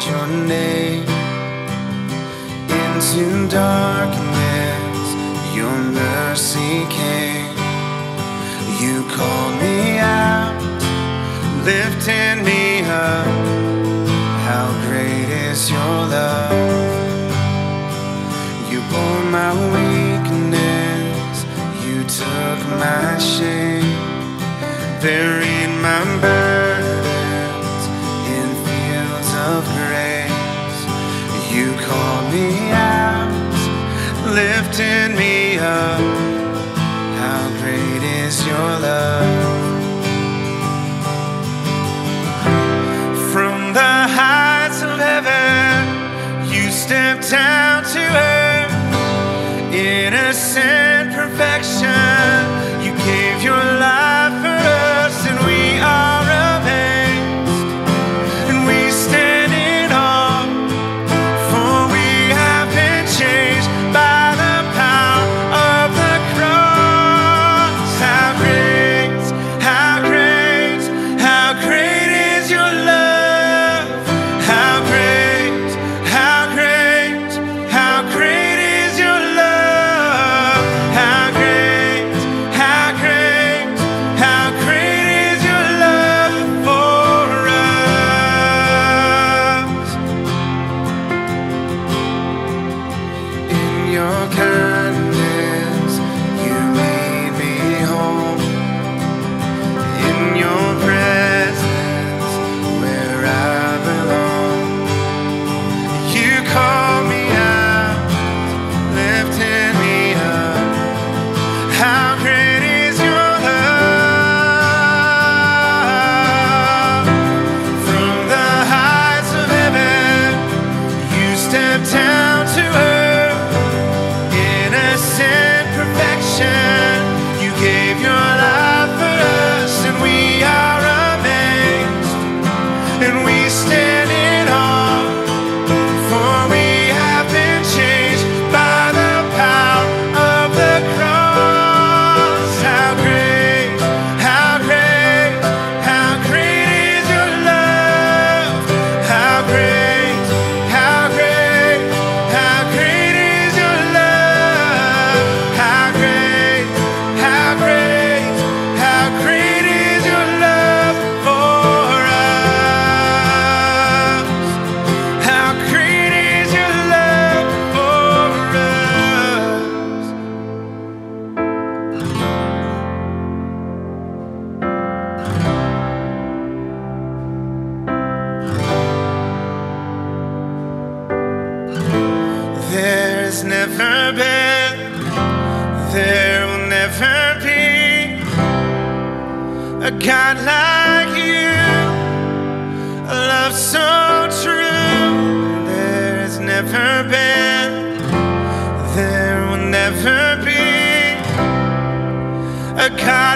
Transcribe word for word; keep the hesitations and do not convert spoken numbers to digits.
your name. Into darkness, your mercy came. You called me out, lifting me up. How great is your love. You bore my weakness, you took my shame, buried my burdens in fields of grace. You called me out, lifted me up. How great is your love. From the heights of heaven, you stepped down to earth. Innocent perfection, you gave your life for us, and we are amazed, and we stand in awe, for we have been changed by the power of the cross. How great, how great, how great is your love. How great, how great, how great is your love. How great, how great, how great is your love for us. In your kindness, you made me home. In your presence, where I belong. You call me out, lifted me up. How great is your love. From the heights of heaven, you stepped down to earth. Innocent perfection, you gave your life for us, and we are amazed, and we stand in awe, for we have been changed by the power of the cross. How great, how great, how great is your love. How great, how great, how great is your love. How great, how great, how great is your love for us. How great is your love for us. There's never been, there will never be a God like you, a love so true. There's never been, there will never be a God